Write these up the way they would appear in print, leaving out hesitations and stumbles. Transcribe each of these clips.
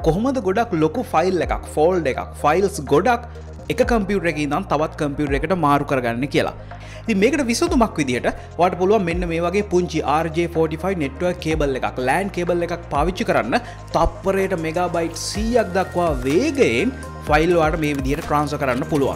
කොහොමද ගොඩක් ලොකු ෆයිල් එකක් ෆෝල්ඩ් එකක් ෆයිල්ස් ගොඩක් එක කම්පියුටර් එකකින් ඉඳන් තවත් කම්පියුටර් එකකට මාරු කරගන්න කියලා. ඉතින් මේකට විසඳුමක් විදිහට ඔයාලට පුළුවන් මෙන්න මේ වගේ පුංචි RJ45 network cable එකක් LAN cable එකක් පාවිච්චි කරන්න තප්පරයට මෙගාබයිට් 100ක් දක්වා වේගයෙන් ෆයිල් ඔයාලට මේ විදිහට ට්‍රාන්ස්ෆර් කරන්න පුළුවන්.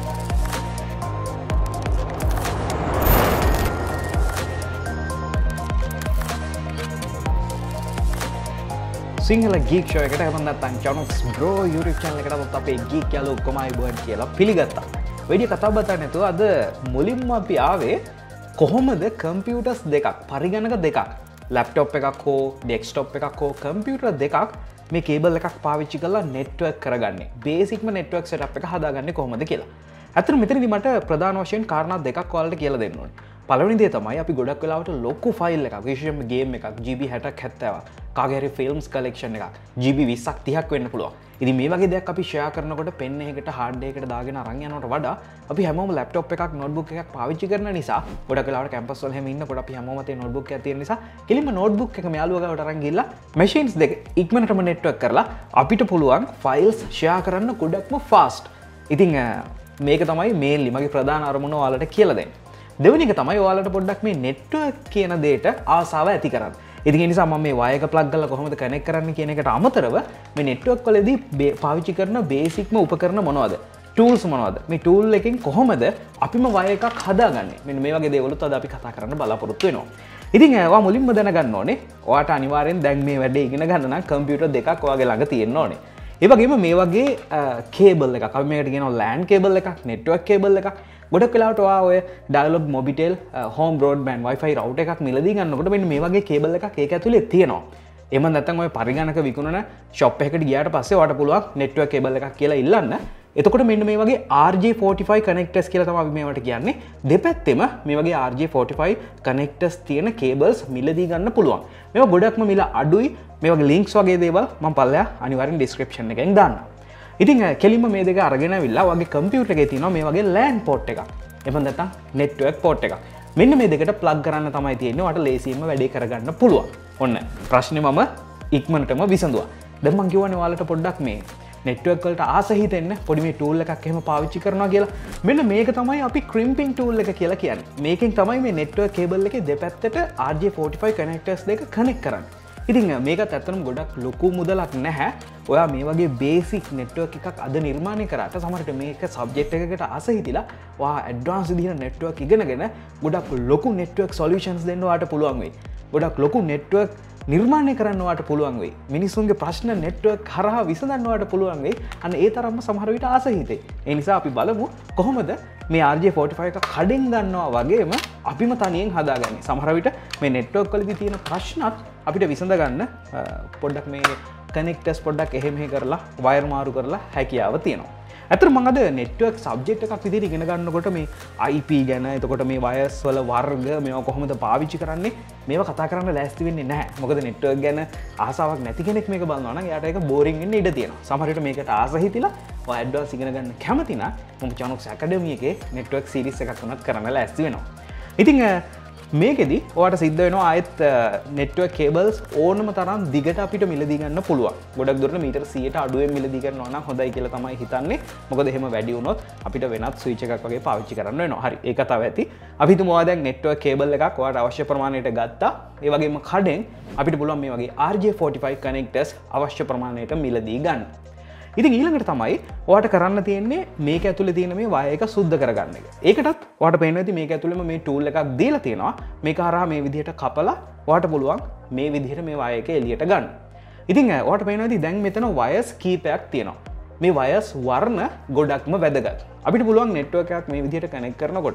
සිංහල ගීක් ෂෝ එකට හැමෝම නැත්නම් චොනොක්ස් බ්‍රෝ YouTube channel එකටත් අපේ ගීක් යාළුවෝ ඔක්කොම ආයිබෝන් කියලා පිළිගත්තා. වැඩි කතා බතා නැතුව අද මුලින්ම අපි ආවේ කොහොමද කම්පියුටර්ස් දෙකක් පරිගණක දෙකක් ලැප්ටොප් එකක් හෝ ඩෙස්ක්ටොප් එකක් හෝ කම්පියුටර් දෙකක් මේ කේබල් එකක් පාවිච්චි කරලා නෙට්වර්ක් කරගන්නේ. බේසික්ම නෙට්වර්ක් සෙටප් එක හදාගන්නේ කොහොමද කියලා. අතන මෙතනදී මට ප්‍රධාන වශයෙන් කාරණා දෙකක් ඔයාලට කියලා දෙන්න ඕනේ. පළවෙනි දේ තමයි අපි ගොඩක් වෙලාවට ලොකු ෆයිල් එකක් විශේෂයෙන්ම ගේම් එකක් GB 60ක් 70ක් කාගේ හරි ෆිල්ම්ස් කලෙක්ෂන් එකක් GB 20ක් 30ක් වෙන්න පුළුවන්. ඉතින් මේ වගේ දෙයක් අපි ෂෙයා කරනකොට පෙන් එකකට හાર્ඩ් එකකට දාගෙන අරන් යනවට වඩා අපි හැමෝම ලැප්ටොප් එකක් නෝට්බුක් එකක් පාවිච්චි කරන නිසා ගොඩක් වෙලාවට කැම්පස් වල හැම ඉන්නකොට අපි හැමෝම තේ නෝට්බුක් එකක් තියෙන නිසා කෙලින්ම නෝට්බුක් එක මෙයාළුවා ගාවට අරන් ගිහලා මැෂින්ස් දෙක ඉක්මනටම නෙට්වර්ක් කරලා අපිට පුළුවන් ෆයිල්ස් ෂෙයා කරන්න ගොඩක්ම ෆාස්ට්. ඉතින් මේක තමයි මේන්ලි මගේ ප්‍රධාන අරමුණ ඔයාලට කියලා දෙන්නේ. දෙවෙනි එක තමයි ඔයාලට පොඩ්ඩක් මේ නෙට්වර්ක් කියන දෙයට ආසාව ඇති කරන්න. ඉතින් ඒ නිසා මම මේ වයර් එක ප්ලග් කරලා කොහොමද කනෙක්ට් කරන්නේ කියන එකට අමතරව මේ නෙට්වර්ක් වලදී පාවිච්චි කරන බේසික්ම උපකරණ මොනවද? ටූල්ස් මොනවද? මේ ටූල් එකෙන් කොහොමද අපිම වයර් එකක් හදාගන්නේ? මෙන්න මේ වගේ දේවලුත් අද අපි කතා කරන්න බලාපොරොත්තු වෙනවා. ඉතින් ඔයා මුලින්ම දැනගන්න ඕනේ ඔයාට අනිවාර්යෙන් දැන් මේ වැඩේ ඉගෙන ගන්න නම් කම්පියුටර් දෙකක් ඔයාගේ ළඟ තියෙන්න ඕනේ. ඒ වගේම මේ වගේ කේබල් එකක් අපි මේකට කියනවා LAN කේබල් එකක් නෙට්වර්ක් කේබල් එකක් ගොඩක් වෙලාවට ඔයා ඔය Dialog Mobitel home broadband Wi-Fi router එකක් මිලදී ගන්නකොට මෙන්න මේ වගේ කේබල් එකක් ඒක ඇතුලේ තියෙනවා. එහෙම නැත්නම් ඔය පරිගණක විකුණන ෂොප් එකකට ගියාට පස්සේ ඔයාට පුළුවන් නෙට්වර්ක් කේබල් එකක් කියලා ඉල්ලන්න. එතකොට මෙන්න මේ වගේ RJ45 කනෙක්ටර්ස් කියලා තමයි අපි මේවට කියන්නේ. දෙපැත්තෙම මේ වගේ RJ45 කනෙක්ටර්ස් තියෙන කේබල්ස් මිලදී ගන්න පුළුවන්. මේවා ගොඩක්ම මිල අඩුයි. මේ වගේ ලින්ක්ස් වගේ දේවල් මම පල්ලෙහා අනිවාර්යෙන් ඩිස්ක්‍රිප්ෂන් එකෙන් දාන්නම්. ඉතින් කෙලින්ම මේ දෙක අරගෙන අවිල්ලා වගේ කම්පියුටර් එකේ තියෙනවා මේ වගේ LAN පෝට් එකක්. එහෙම නැත්නම් නෙට්වර්ක් පෝට් එකක්. මෙන්න මේ දෙකට ප්ලග් කරන්න තමයි තියෙන්නේ. ඔයාලට ලේසියෙන්ම වැඩේ කරගන්න පුළුවන්. ඔන්න ප්‍රශ්නේ මම ඉක්මනටම විසඳුවා. දැන් මම කියවනේ ඔයාලට පොඩ්ඩක් මේ නෙට්වර්ක් වලට ආස හිතෙන්න පොඩි මේ ටූල් එකක් එහෙම පාවිච්චි කරනවා කියලා. මෙන්න මේක තමයි අපි ක්‍රිම්පින් ටූල් එක කියලා කියන්නේ. මේකෙන් තමයි මේ නෙට්වර්ක් කේබල් එකේ දෙපැත්තට RJ45 කනෙක්ටර්ස් දෙක කනෙක්ට් කරන්නේ. ඉතින් මේකත් ඇත්තටම ගොඩක් ලොකු මුදලක් නැහැ. ඔයා මේ වගේ බේසික් නෙට්වර්ක් එකක් අද නිර්මාණය කරාට සමහරට මේක සබ්ජෙක්ට් එකකට ආස හිතිලා ඔයා ඇඩ්වාන්ස් විදිහට නෙට්වර්ක් ඉගෙනගෙන ගොඩක් ලොකු නෙට්වර්ක් සොලියුෂන්ස් දෙන්න ඔයාට පුළුවන් වෙයි. ගොඩක් ලොකු නෙට්වර්ක් නිර්මාණය කරන්න ඔයාට පුළුවන් වෙයි. මිනිස්සුන්ගේ ප්‍රශ්න නෙට්වර්ක් හරහා විසඳන්න ඔයාට පුළුවන් වෙයි. අන්න ඒ තරම්ම සමහර විට ආස හිතේ. ඒ නිසා අපි බලමු කොහොමද මේ RJ45 එක කඩෙන් ගන්නවා වගේම අපිම තනියෙන් හදාගන්නේ. සමහර විට මේ නෙට්වර්ක් වලදී තියෙන ප්‍රශ්නත් අපිට විසඳ ගන්න පොඩ්ඩක් මේ කනෙක්ටර්ස් පොඩ්ඩක් එහෙම කරලා වයර් මාරු කරලා හැකියාව තියෙනවා. ඇත්තටම මම අද නෙට්වර්ක් සබ්ජෙක්ට් එකක් විදිහට ඉගෙන ගන්නකොට මේ IP ගැන එතකොට මේ වයර්ස් වල වර්ග මේවා කොහොමද පාවිච්චි කරන්නේ මේවා කතා කරන්න ලෑස්ති වෙන්නේ නැහැ. මොකද නෙට්වර්ක් ගැන ආසාවක් නැති කෙනෙක් මේක බලනවා නම් එයාට ඒක බෝරින් වෙන්න ඉඩ තියෙනවා. සමහර විට මේකට ආස හිතිලා ඔය ඇඩ්වාන්ස් ඉගෙන ගන්න කැමති නම් මම චොනොක්ස් ඇකඩමි එකේ නෙට්වර්ක් සීරීස් එකක් උනත් කරන්න ලෑස්ති වෙනවා. ඉතින් මේකෙදි ඔයාට සිද්ධ වෙනවා ආයෙත් නෙට්වර්ක් කේබල්ස් ඕනම තරම් දිගට අපිට මිලදී ගන්න පුළුවන්. ගොඩක් දුරට මීටර 100ට අඩුවෙන් මිලදී ගන්නවා නම් හොඳයි කියලා තමයි හිතන්නේ. මොකද එහෙම වැඩි වුණොත් අපිට වෙනත් ස්විච් එකක් වගේ පාවිච්චි කරන්න වෙනවා. හරි ඒක තමයි ඇති. අපි හිතමු ඔයා දැන් නෙට්වර්ක් කේබල් එකක් ඔයාට අවශ්‍ය ප්‍රමාණයට ගත්තා. ඒ වගේම කඩෙන් අපිට පුළුවන් මේ වගේ RJ45 කනෙක්ටර්ස් අවශ්‍ය ප්‍රමාණයට මිලදී ගන්න. ඉතින් ඊළඟට තමයි ඔයාට කරන්න තියෙන්නේ මේක ඇතුලේ තියෙන මේ වයර් එක සුද්ධ කරගන්න එක. ඒකටත් ඔයාට පේනවා ඇති මේක ඇතුලේම මේ ටූල් එකක් දීලා තියෙනවා. මේක හරහා මේ විදිහට කපලා ඔයාට පුළුවන් මේ විදිහට මේ වයර් එක එළියට ගන්න. ඉතින් ඔයාට පේනවා ඇති දැන් මෙතන වයර්ස් කීපයක් තියෙනවා. මේ වයර්ස් වර්ණ ගොඩක්ම වැදගත්. අපිට පුළුවන් නෙට්වර්ක් එකක් මේ විදිහට කනෙක්ට් කරනකොට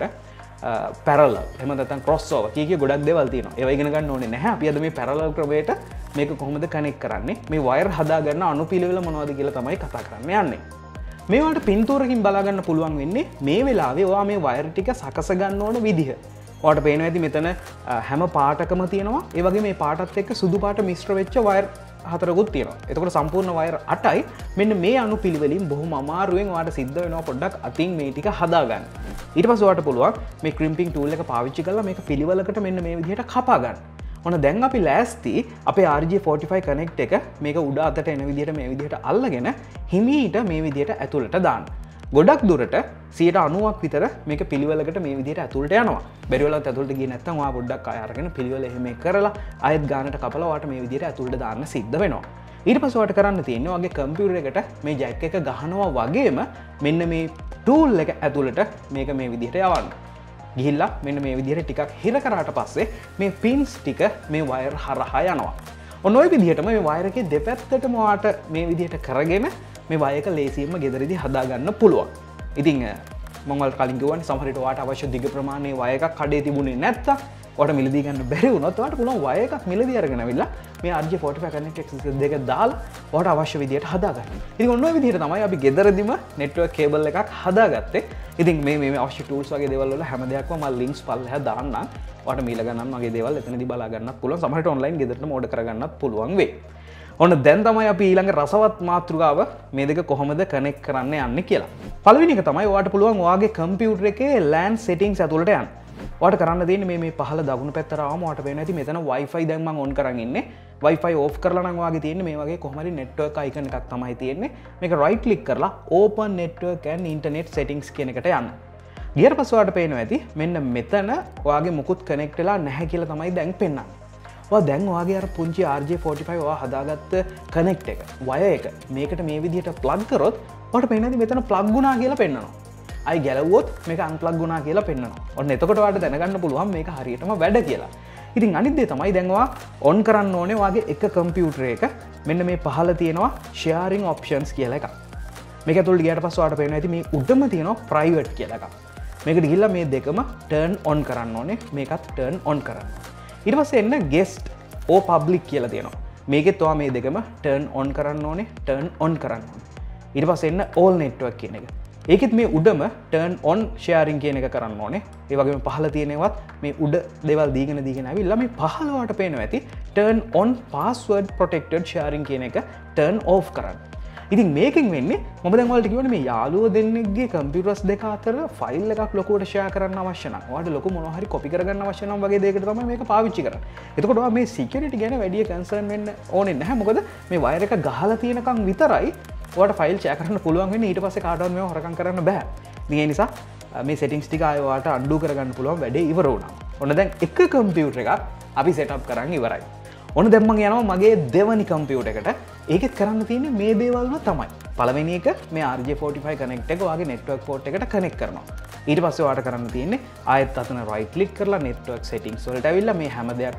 පැරලල් එහෙම නැත්නම් ක්‍රොස්ஓවර් කීකේ ගොඩක් දේවල් තියෙනවා. ඒවා ඉගෙන ගන්න ඕනේ නැහැ. අපි අද මේ පැරලල් ක්‍රමයට මේක කොහොමද කනෙක්ට් කරන්නේ? මේ වයර් හදාගන්න අනුපිළිවෙල මොනවද කියලා තමයි කතා කරන්න යන්නේ. මේවට පින්තූරකින් බලා ගන්න පුළුවන් වෙන්නේ මේ වෙලාවේ ඔයා මේ වයර් ටික සකස ගන්න ඕන විදිහ. ඔයාට පේනවා ඇති මෙතන හැම පාටකම තියෙනවා. ඒ වගේ මේ පාටත් එක්ක සුදු පාට මිශ්‍ර වෙච්ච වයර් හතරකුත් තියෙනවා. එතකොට සම්පූර්ණ වයර් 8යි. මෙන්න මේ අනුපිළිවෙලින් බොහොම අමාරුවෙන් ඔයාට සිද්ධ වෙනවා පොඩ්ඩක් අතින් මේ ටික හදාගන්න. ඊට පස්සේ ඔයාට පුළුවන් මේ ක්‍රිම්පින් ටූල් එක පාවිච්චි කරලා මේක පිළිවෙලකට මෙන්න මේ විදිහට කපා ගන්න. ඔන්න දැන් අපි ලෑස්ති අපේ RJ45 කනෙක්ට් එක මේක උඩ අතට එන විදිහට මේ විදිහට අල්ලගෙන හිමීට මේ විදිහට ඇතුළට දාන්න. ගොඩක් දුරට 90ක් විතර මේක පිළිවෙලකට මේ විදිහට ඇතුළට යනවා. බැරි වෙලාවත් ඇතුළට ගියේ නැත්නම් ඔයා පොඩ්ඩක් ආය අරගෙන පිළිවෙල එහෙම කරලා ආයෙත් ගානට කපලා ඔයාට මේ විදිහට ඇතුළට දාන්න සිද්ධ වෙනවා. ඊට පස්සේ ඔයාට කරන්න තියෙන්නේ ඔයාගේ කම්පියුටර් එකට මේ ජැක් එක ගහනවා වගේම මෙන්න මේ ටූල් එක ඇතුළට මේක මේ විදිහට යවන්න. ගිහිල්ලා මෙන්න මේ විදිහට ටිකක් හිර කරාට පස්සේ මේ පින්ස් ටික මේ වයර් හරහා යනවා. ඔන්න ඔය විදිහටම මේ වයර් එකේ දෙපැත්තටම ඔයාට මේ විදිහට කරගෙන මේ වයර් එක ලේසියෙන්ම ගෙදරදී හදාගන්න පුළුවන්. ඉතින් මම ඔයාලට කලින් කිව්වනේ සමහර විට ඔයාට අවශ්‍ය දිග ප්‍රමාණයේ වයර් එකක් කඩේ තිබුණේ නැත්තම් ඔයාට මිලදී ගන්න බැරි වුණොත් ඔයාට පුළුවන් වයර් එකක් මිලදී අරගෙන ආවිල්ලා මේ RJ45 කනෙක්ට් එක්සස් දෙක දාලා ඔයාට අවශ්‍ය විදිහට හදාගන්න. ඉතින් ඔන්න ඔය විදිහට තමයි අපි ගෙදරදීම නෙට්වර්ක් කේබල් එකක් හදාගත්තේ. ඉතින් මේ අවශ්‍ය ටූල්ස් වගේ දේවල් වල හැම දෙයක්ම මම ලින්ක්ස් පල්ලෙහා දාන්නම්. ඔයාට මීල ගණන් වගේ දේවල් එතනදී බලා ගන්නත් පුළුවන්. සමහරට ඔන්ලයින් ගෙදරටම ඕඩර් කරගන්නත් පුළුවන් වෙයි. ඔන්න දැන් තමයි අපි ඊළඟ රසවත් මාතෘකාව මේ දෙක කොහොමද කනෙක්ට් කරන්න යන්නේ කියලා. පළවෙනි එක තමයි ඔයාට පුළුවන් ඔයාගේ කම්පියුටර් එකේ LAN settings ඇතුළට යන්න. ඔයාට කරන්න තියෙන්නේ මේ පහළ දකුණු පැත්තට ආවම ඔයාට පේනවා ඇති මෙතන Wi-Fi දැන් මම on කරන් ඉන්නේ. Wi-Fi off කරලා නම් ඔයාගේ තියෙන්නේ මේ වගේ කොහොම හරි network icon එකක් තමයි තියෙන්නේ. මේක right click කරලා open network and internet settings කියන එකට යන්න. ගියට පස්සේ ඔයාට පේනවා ඇති මෙන්න මෙතන ඔයාගේ මුකුත් connect වෙලා නැහැ කියලා තමයි දැන් පෙන්නන්නේ. ඔයා දැන් ඔයාගේ අර පුංචි RJ45 ඔයා හදාගත්ත connect එක wire එක මේකට මේ විදිහට plug කරොත් ඔයාට පේනවා ඇති මෙතන plug වුණා කියලා පෙන්නනවා. අයි ගැලවුවොත් මේක අන්ප්ලග් වුණා කියලා පෙන්නනවා. ඔන්න එතකොට ඔයාලට දැනගන්න පුළුවන් මේක හරියටම වැඩ කියලා. ඉතින් අනිත් දේ තමයි දැන් ඔයා ඔන් කරන්න ඕනේ ඔයාගේ එක කම්පියුටර් එක මෙන්න මේ පහළ තියෙනවා sharing options කියලා එකක්. මේක ඇතුළට ගියාට පස්සේ ඔයාලට පේනවා ඇති මේ උඩම තියෙනවා private කියලා එකක්. මේකට ගිහිල්ලා මේ දෙකම turn on කරන්න ඕනේ. මේකත් turn on කරන්න. ඊට පස්සේ එන්න guest or public කියලා තියෙනවා. මේකෙත් ඔයා මේ දෙකම turn on කරන්න ඕනේ, turn on කරන්න ඕනේ. ඊට පස්සේ එන්න all network කියන එක. ඒකෙත් මේ උඩම turn on sharing කියන එක කරන්න ඕනේ. ඒ වගේම පහළ තියෙනවත් මේ උඩ දේවල් දීගෙන ආවිල්ලා මේ පහළවට පේනවා ඇති turn on password protected sharing කියන එක turn off කරන්න. ඉතින් මේකෙන් වෙන්නේ මම දැන් ඔයාලට කියවනේ මේ යාළුවෝ දෙන්නෙක්ගේ කම්පියුටර්ස් දෙක අතර ෆයිල් එකක් ලොකුවට ෂෙයා කරන්න අවශ්‍ය නම් ඔයාලට ලොකු මොනවා හරි කොපි කරගන්න අවශ්‍ය නම් වගේ දෙයකට තමයි මේක පාවිච්චි කරන්නේ. එතකොට ඔයා මේ සිකියුරිටි ගැන වැඩි කන්සර්න් වෙන්න ඕනේ නැහැ. මොකද මේ වයර් එක ගහලා තියෙනකන් විතරයි ඔයාට ෆයිල් ෂෙයා කරන්න පුළුවන් වෙන්නේ. ඊට පස්සේ කාටවත් මේව හොරකම් කරන්න බෑ. ඉතින් ඒ නිසා මේ settings ටික ආයෙ ඔයාට undo කරගන්න පුළුවන් වැඩේ ඉවර වුණා. ඔන්න දැන් එක කම්පියුටර් එකක් අපි setup කරන් ඉවරයි. ඔන්න දැන් මම යනවා මගේ දෙවනි කම්පියුටර් එකට. ඒකෙත් කරන්න තියෙන්නේ මේ දේවල්ම තමයි. පළවෙනි එක මේ RJ45 connect එක ඔයාගේ network port එකට connect කරනවා. ඊට පස්සේ ඔයාට කරන්න තියෙන්නේ ආයෙත් අතන right click කරලා network settings වලට ඇවිල්ලා මේ හැම දෙයක්ම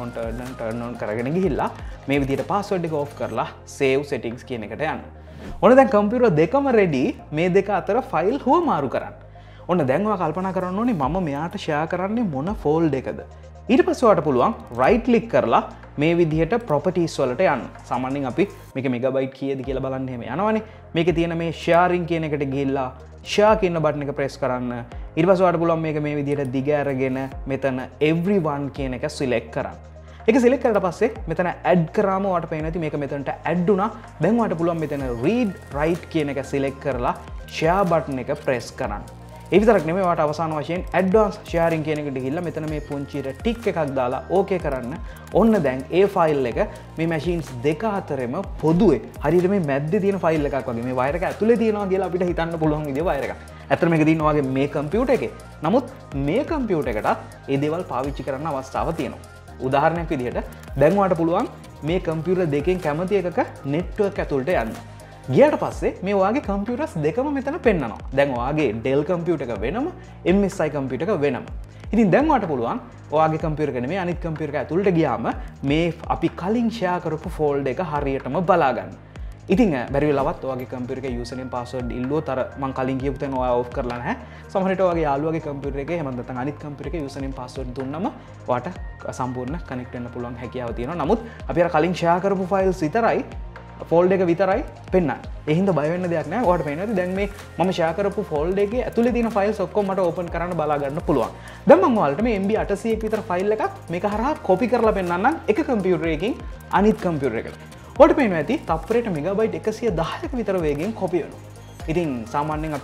turn on කරගෙන ගිහිල්ලා මේ විදිහට password එක off කරලා save settings කියන එකට යන්න. ඔන්න දැන් කම්පියුටර් දෙකම ready මේ දෙක අතර ෆයිල් හුවමාරු කරන්න. ඔන්න දැන් ඔයා කල්පනා කරන්න ඕනේ මම මෙයාට share කරන්නේ මොන folder එකද? ඊට පස්සේ ඔයාට පුළුවන් right click කරලා මේ විදිහට properties වලට යන්න. සාමාන්‍යයෙන් අපි මේක megabyte කීයද කියලා බලන්න එහෙම යනවනේ. මේකේ තියෙන මේ sharing කියන එකට ගිහිල්ලා share කියන බටන් එක press කරන්න. ඊට පස්සේ ඔයාට පුළුවන් මේක මේ විදිහට දිග අරගෙන මෙතන everyone කියන එක select කරන්න. ඒක select කරලා පස්සේ මෙතන add කරාම ඔයාට පේනවා ඇති මේක මෙතනට add වුණා. දැන් ඔයාට පුළුවන් මෙතන read write කියන එක select කරලා share button එක press කරන්න. ඒ විතරක් නෙමෙයි ඔයාට අවසාන වශයෙන් advanced sharing කියන එකට ගිහිල්ලා මෙතන මේ පුංචියට ටික් එකක් දාලා okay කරන්න. ඔන්න දැන් ඒ ෆයිල් එක මේ machines දෙක අතරෙම පොදුවේ හරියට මේ මැද්දේ තියෙන ෆයිල් එකක් වගේ මේ වයර් එක ඇතුලේ තියෙනවා කියලා අපිට හිතන්න පුළුවන් විදිය වයර් එකක්. ඇත්තට මේක තියෙනවා වගේ මේ කම්පියුටර් එකේ. නමුත් මේ කම්පියුටර් එකටත් ඒ දේවල් පාවිච්චි කරන්න අවස්ථාව තියෙනවා. උදාහරණයක් විදිහට දැන් ඔයාට පුළුවන් මේ කම්පියුටර් දෙකෙන් කැමති එකක network ඇතුළට යන්න. ගියාට පස්සේ මේ ඔයාගේ කම්පියුටර්ස් දෙකම මෙතන පෙන්නනවා. දැන් ඔයාගේ Dell කම්පියුටර් එක වෙනම MSI කම්පියුටර් එක වෙනම. ඉතින් දැන් ඔයාට පුළුවන් ඔයාගේ කම්පියුටර් එක නෙමෙයි අනිත් කම්පියුටර් එක ඇතුළට ගියාම මේ අපි කලින් ෂෙයා කරපු ෆෝල්ඩර් එක හරියටම බලා ගන්න. ඉතින් බැරි වෙලාවත් ඔයාගේ කම්පියුටර් එකේ username password ඉල්ලුවොත් අර මම කලින් කියපු තැන ඔයා off කරලා නැහැ. සමහර විට ඔයාගේ යාළුවාගේ කම්පියුටර් එකේ එහෙම නැත්නම් අනිත් කම්පියුටර් එකේ username password දුන්නම ඔයාට සම්පූර්ණ connect වෙන්න පුළුවන් හැකියාව තියෙනවා. නමුත් අපි අර කලින් ෂෙයා කරපු files විතරයි ෆෝල්ඩර් එක විතරයි පෙන්නන්නේ. ඒ හින්දා බය වෙන්න දෙයක් නැහැ. ඔයාලට පේනවා දැන් මේ මම ෂෙයා කරපු ෆෝල්ඩර් එකේ ඇතුලේ තියෙන ෆයිල්ස් ඔක්කොම මට ඕපන් කරන්න බලා ගන්න පුළුවන්. දැන් මම ඔයාලට මේ MB 800ක් විතර ෆයිල් එකක් මේක හරහා කොපි කරලා පෙන්නන්නම් එක කම්පියුටර් එකකින් අනිත් කම්පියුටර් එකට. ඔයාලට පේනවා ඇති තප්පරයට මෙගාබයිට් 110ක විතර වේගෙන් කොපි වෙනවා. ඉතින් සාමාන්‍යයෙන් අපි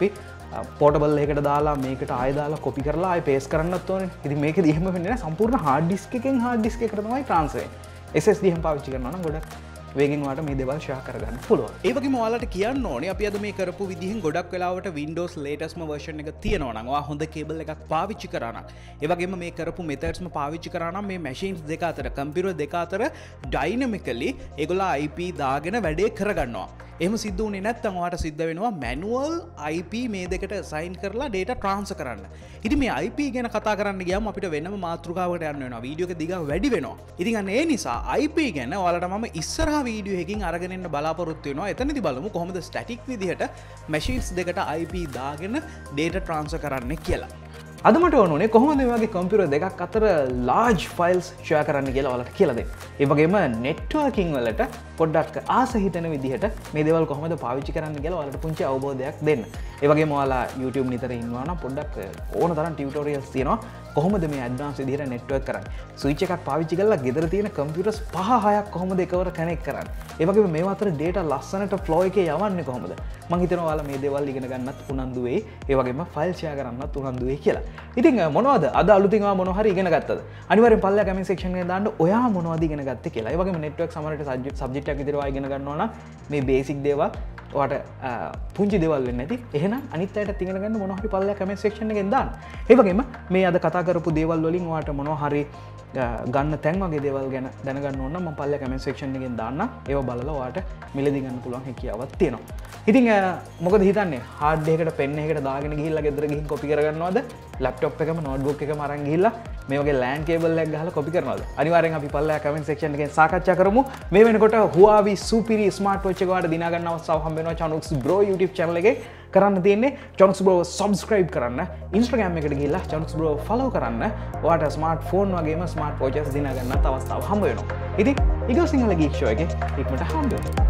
පෝටබල් එකට දාලා මේකට ආය දාලා කොපි කරලා ආය පේස් කරන්නත් ඕනේ. ඉතින් මේකදී එහෙම වෙන්නේ නැහැ. සම්පූර්ණ හાર્ඩ් ඩිස්ක් එකෙන් හાર્ඩ් ඩිස්ක් එකට තමයි ට්‍රාන්ස්ෆර් වෙන්නේ. SSD එහෙම පාවිච්චි කරනවා නම් ගොඩක් වේගෙන් වාට මේ දේවල් ෂෙයා කරගන්න පුළුවන්. ඒ වගේම ඔයාලට කියන්න ඕනේ අපි අද මේ කරපු විදිහෙන් ගොඩක් වෙලාවට Windows latestම version එක තියෙනවා නම් ඔයා හොඳ කේබල් එකක් පාවිච්චි කරා නම් ඒ වගේම මේ කරපු methodsම පාවිච්චි කරා නම් මේ machines දෙක අතර computer දෙක අතර dynamically ඒගොල්ලෝ IP දාගෙන වැඩේ කරගන්නවා. එහෙම සිද්ධ වුණේ නැත්නම් ඔයාට සිද්ධ වෙනවා manual IP මේ දෙකට assign කරලා data transfer කරන්න. ඉතින් මේ IP ගැන කතා කරන්න ගියාම අපිට වෙනම මාතෘකාවකට යන්න වෙනවා. වීඩියෝ එක දිග වැඩි වෙනවා. ඉතින් අන්න ඒ නිසා IP ගැන ඔයාලට මම ඉස්සරහා වීඩියෝ එකකින් අරගෙන එන්න බලාපොරොත්තු වෙනවා. එතනදී බලමු කොහොමද static විදිහට machines දෙකට IP දාගෙන data transfer කරන්න කියලා. අද මට ඕනේ කොහොමද මේ වගේ කම්පියුටර් දෙකක් අතර large files share කරන්න කියලා ඔයාලට කියලා දෙන්න. ඒ වගේම networking වලට පොඩ්ඩක් ආස හිතෙන විදිහට මේ දේවල් කොහොමද පාවිච්චි කරන්න කියලා ඔයාලට පුංචි අවබෝධයක් දෙන්න. ඒ වගේම ඔයාලා YouTube නිතර ඉන්නවා නම් පොඩ්ඩක් ඕන තරම් ටියුටෝරියල්ස් තියෙනවා කොහොමද මේ ඇඩ්වාන්ස් විදිහට network කරන්නේ. ස්විච් එකක් පාවිච්චි කරලා ගෙදර තියෙන කම්පියුටර්ස් 5-6ක් කොහොමද එකවර කනෙක්ට් කරන්නේ. ඒ වගේම මේවා අතර data ලස්සනට flow එකේ යවන්නේ කොහොමද? මම හිතනවා ඔයාලා මේ දේවල් ඉගෙන ගන්නත් උනන්දු වෙයි. ඒ වගේම ෆයිල් ෂෙයා කරන්නත් උනන්දු වෙයි කියලා. ඉතින් මොනවද අද අලුතින් ඔයා මොනවා හරි ඉගෙන ගත්තද? අනිවාර්යෙන් පල්ලෙහා කමෙන්ට් සෙක්ෂන් එකේ දාන්න ඔයා මොනවද ඉගෙන ගත්තේ කියලා. ඒ වගේම network සමහරට සබ්ජෙක්ට් එකක් විදිහට ඔයා ඉගෙන ගන්නවා නම් මේ බේසික් දේවල් ඔයාට පුංචි දේවල් වෙන්නේ නැති. එහෙනම් අනිත් අයටත් ඉගෙන ගන්න මොනවා හරි පල්ලෙහා කමෙන්ට් සෙක්ෂන් එකෙන් දාන්න. ඒ වගේම මේ අද කතා කරපු දේවල් වලින් ඔයාට මොනවා හරි ගන්න තැන් වගේ දේවල් ගැන දැනගන්න ඕන නම් මම පල්ලෙහා කමෙන්ට් සෙක්ෂන් එකෙන් දාන්න. ඒව බලලා ඔයාට මිලදී ගන්න පුළුවන් හැකියාවක් තියෙනවා. ඉතින් මොකද හිතන්නේ හાર્ඩ් එකකට පෙන් එකකට දාගෙන ගිහිල්ලා ගෙදර ගිහින් කොපි කරගන්නවද? ලැප්ටොප් එකම නෝට්බුක් එකම අරන් ගිහිල්ලා මේ වගේ LAN කේබල් එකක් ගහලා කොපි කරනවද? අනිවාර්යෙන් අපි පල්ලෙහා කමෙන්ට් සෙක්ෂන් එකෙන් සාකච්ඡා කරමු. මේ වෙනකොට Huawei Superi ස්මාර්ට් වොච් එක ඔයාලට දිනා ගන්න අවස්ථාව හම්බ වෙනවා Chanox Bro YouTube channel එකේ. කරන්න තියෙන්නේ Chanox Bro subscribe කරන්න. Instagram එකට ගිහිල්ලා Chanox Bro follow කරන්න. ඔයාට ස්මාර්ට් ෆෝන් වගේම ස්මාර්ට් වොචස් දිනා ගන්නත් අවස්ථාව හම්බ වෙනවා. ඉතින් ඊගොල්ලෝ සිංහල geek show එකේ ඉක්මනට හම්බ වෙනවා.